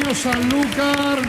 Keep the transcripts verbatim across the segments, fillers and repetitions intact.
Tenemos a Lucar,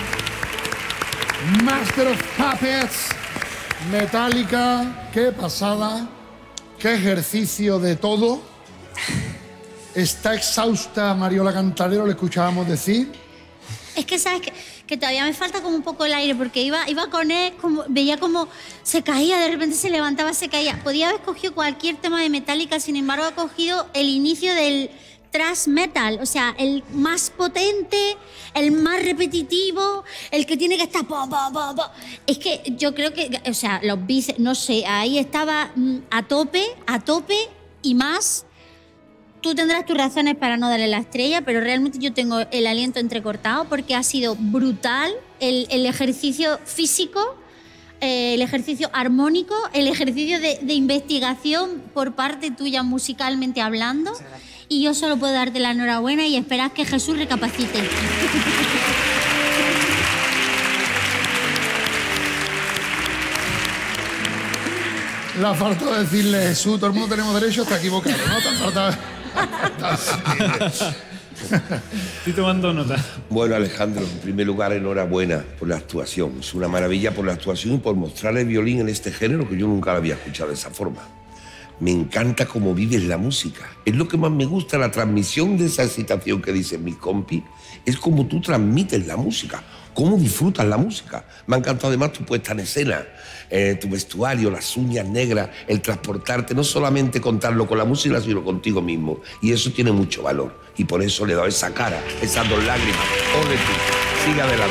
Master of Puppets, Metallica. Qué pasada, qué ejercicio de todo. Está exhausta Mariola Cantarero, le escuchábamos decir. Es que, ¿sabes qué? Que todavía me falta como un poco el aire, porque iba, iba con él, como, veía como se caía, de repente se levantaba, se caía. Podía haber cogido cualquier tema de Metallica, sin embargo ha cogido el inicio del thrash metal, o sea, el más potente, el más repetitivo, el que tiene que estar... Pa, pa, pa, pa. Es que yo creo que, o sea, los bíceps, no sé, ahí estaba mm, a tope, a tope y más. Tú tendrás tus razones para no darle la estrella, pero realmente yo tengo el aliento entrecortado porque ha sido brutal el, el ejercicio físico, eh, el ejercicio armónico, el ejercicio de, de investigación por parte tuya musicalmente hablando. Y yo solo puedo darte la enhorabuena y esperar que Jesús recapacite. La falta decirle Jesús, todo el mundo tenemos derecho, está equivocado, ¿no? Te falta... Estoy tomando nota. Bueno, Alejandro, en primer lugar, enhorabuena por la actuación. Es una maravilla por la actuación y por mostrar el violín en este género que yo nunca lo había escuchado de esa forma. Me encanta cómo vives la música. Es lo que más me gusta, la transmisión de esa excitación que dicen mis compis. Es como tú transmites la música, cómo disfrutas la música. Me ha encantado además tu puesta en escena, eh, tu vestuario, las uñas negras, el transportarte, no solamente contarlo con la música, sino contigo mismo. Y eso tiene mucho valor. Y por eso le he dado esa cara, esas dos lágrimas. Ole tú, sigue adelante.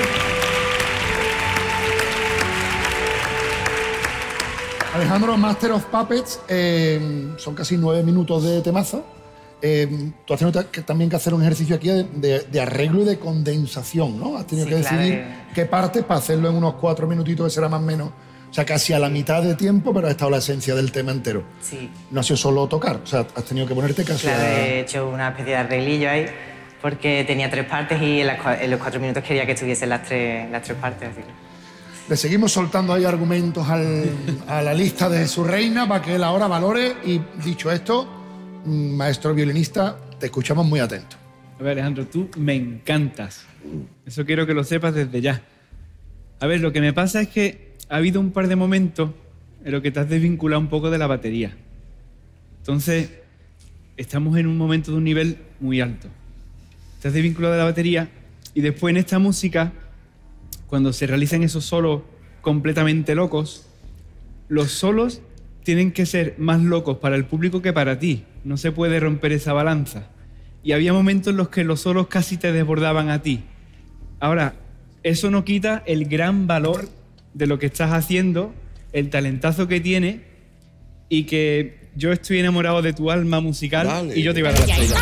Alejandro, Master of Puppets, eh, son casi nueve minutos de temazo. Eh, tú has tenido que, también que hacer un ejercicio aquí de, de, de arreglo y de condensación, ¿no? Has tenido Sí, que claro. decidir qué partes para hacerlo en unos cuatro minutitos, que será más o menos, o sea, casi a la mitad de tiempo, pero ha estado la esencia del tema entero. Sí. No ha sido solo tocar, o sea, has tenido que ponerte casi Claro, a... he hecho una especie de arreglillo ahí porque tenía tres partes y en, las cua- en los cuatro minutos quería que estuviesen las tres, las tres partes. Así que... Le seguimos soltando ahí argumentos al, a la lista de su reina para que él ahora valore. Y dicho esto, maestro violinista, te escuchamos muy atento. A ver, Alejandro, tú me encantas. Eso quiero que lo sepas desde ya. A ver, lo que me pasa es que ha habido un par de momentos en los que te has desvinculado un poco de la batería. Entonces, estamos en un momento de un nivel muy alto. Te has desvinculado de la batería y después en esta música, cuando se realizan esos solos completamente locos, los solos tienen que ser más locos para el público que para ti. No se puede romper esa balanza. Y había momentos en los que los solos casi te desbordaban a ti. Ahora, eso no quita el gran valor de lo que estás haciendo, el talentazo que tiene y que yo estoy enamorado de tu alma musical. Dale. Y yo te iba a dar la estrella.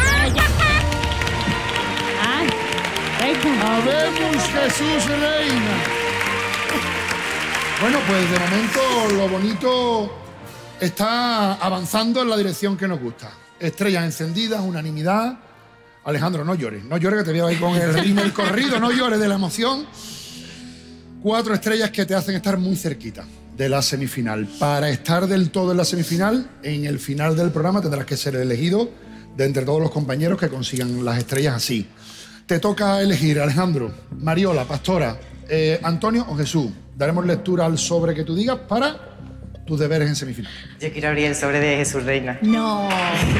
Habemos Jesús Reina. Bueno, pues de momento lo bonito está avanzando en la dirección que nos gusta. Estrellas encendidas, unanimidad. Alejandro, no llores, no llores que te veo ahí con el ritmo del corrido, no llores de la emoción. Cuatro estrellas que te hacen estar muy cerquita de la semifinal. Para estar del todo en la semifinal, en el final del programa tendrás que ser elegido de entre todos los compañeros que consigan las estrellas así. Te toca elegir, Alejandro, Mariola, Pastora, eh, Antonio o Jesús. Daremos lectura al sobre que tú digas para tus deberes en semifinal. Yo quiero abrir el sobre de Jesús Reina. No.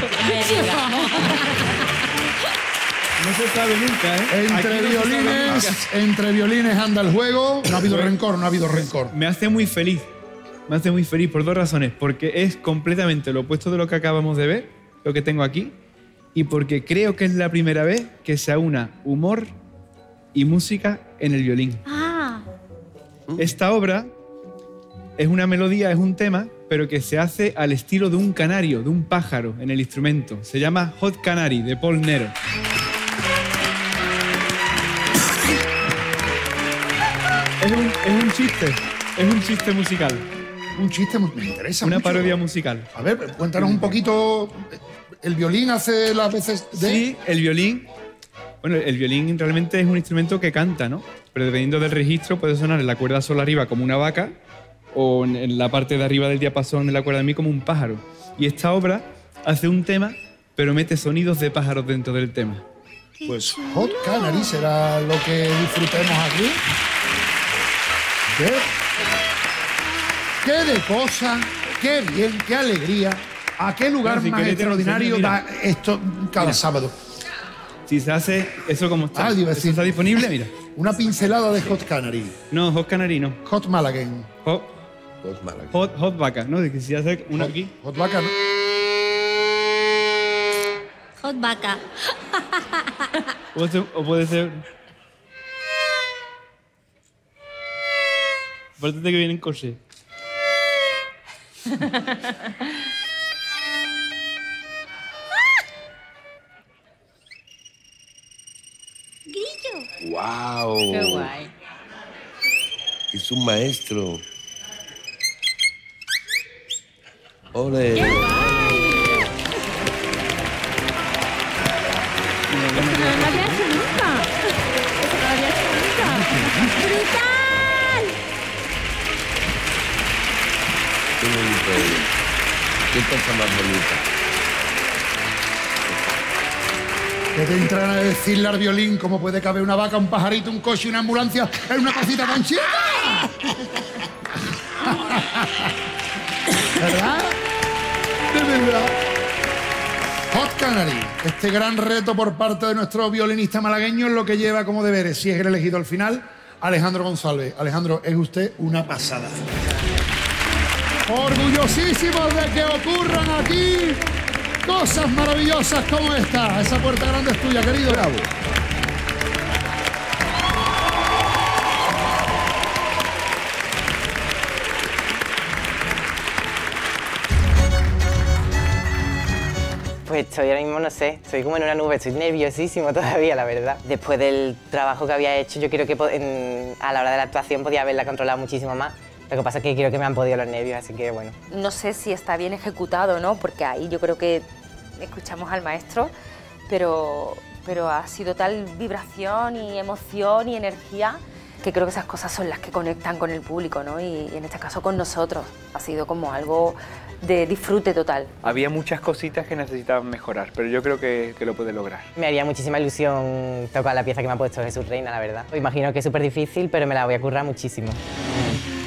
No se sabe nunca, ¿eh? Entre Aquí no se sabe violines, nunca. entre violines anda el juego. No ha habido rencor, no ha habido rencor. Me hace muy feliz. Me hace muy feliz por dos razones. Porque es completamente lo opuesto de lo que acabamos de ver, lo que tengo aquí. Y porque creo que es la primera vez que se aúna humor y música en el violín. Ah. Esta obra es una melodía, es un tema, pero que se hace al estilo de un canario, de un pájaro en el instrumento. Se llama Hot Canary, de Paul Nero. Es un, es un chiste, es un chiste musical. Un chiste, me interesa Una mucho. parodia musical. A ver, cuéntanos un poquito. ¿El violín hace las veces de...? Sí, el violín... Bueno, el violín realmente es un instrumento que canta, ¿no? Pero dependiendo del registro puede sonar en la cuerda sola arriba como una vaca o en la parte de arriba del diapasón de la cuerda de mi como un pájaro. Y esta obra hace un tema, pero mete sonidos de pájaros dentro del tema. Qué Pues chulo. Hot Canary será lo que disfrutemos aquí. ¿Qué? ¿Qué de cosa? ¡Qué bien! ¡Qué alegría! ¿A qué lugar Bueno, si más quieres te lo extraordinario enseño, da mira. esto cada Mira. sábado? Si se hace eso como está. Ah, iba a ¿Eso decir. está disponible? Mira. Una pincelada de Hot Canary. No, hot canary no. Hot Malagan. Hot, Dos malas. hot, hot vaca, ¿no? De que si hace una aquí. Hot Vaca, ¿no? Hot vaca. O, se- o puede ser. Aparte de que viene en coche. Grillo. ¡Wow! Qué guay. Es un maestro. ¡Ole! Eso no lo había hecho nunca. Eso no lo había hecho nunca. ¡Brutal! ¡Qué bonito es! ¡Qué cosa más bonita! Que te entran a decirle al violín cómo puede caber una vaca, un pajarito, un coche y una ambulancia en una cosita tan chica. ¿Verdad? De verdad. Hot Canary, este gran reto por parte de nuestro violinista malagueño es lo que lleva como deberes, si es el elegido al final, Alejandro González. Alejandro, es usted una pasada. Orgullosísimos de que ocurran aquí cosas maravillosas como esta. Esa puerta grande es tuya, querido. Bravo. Pues estoy ahora mismo, no sé, estoy como en una nube, estoy nerviosísimo todavía, la verdad. Después del trabajo que había hecho, yo creo que po- en- a la hora de la actuación podía haberla controlado muchísimo más. Lo que pasa es que creo que me han podido los nervios, así que bueno. No sé si está bien ejecutado, ¿no? Porque ahí yo creo que escuchamos al maestro, pero, pero ha sido tal vibración y emoción y energía que creo que esas cosas son las que conectan con el público, ¿no? Y, y en este caso con nosotros. Ha sido como algo de disfrute total. Había muchas cositas que necesitaban mejorar, pero yo creo que, que lo puede lograr. Me haría muchísima ilusión tocar la pieza que me ha puesto Jesús Reina, la verdad. Imagino que es súper difícil, pero me la voy a currar muchísimo.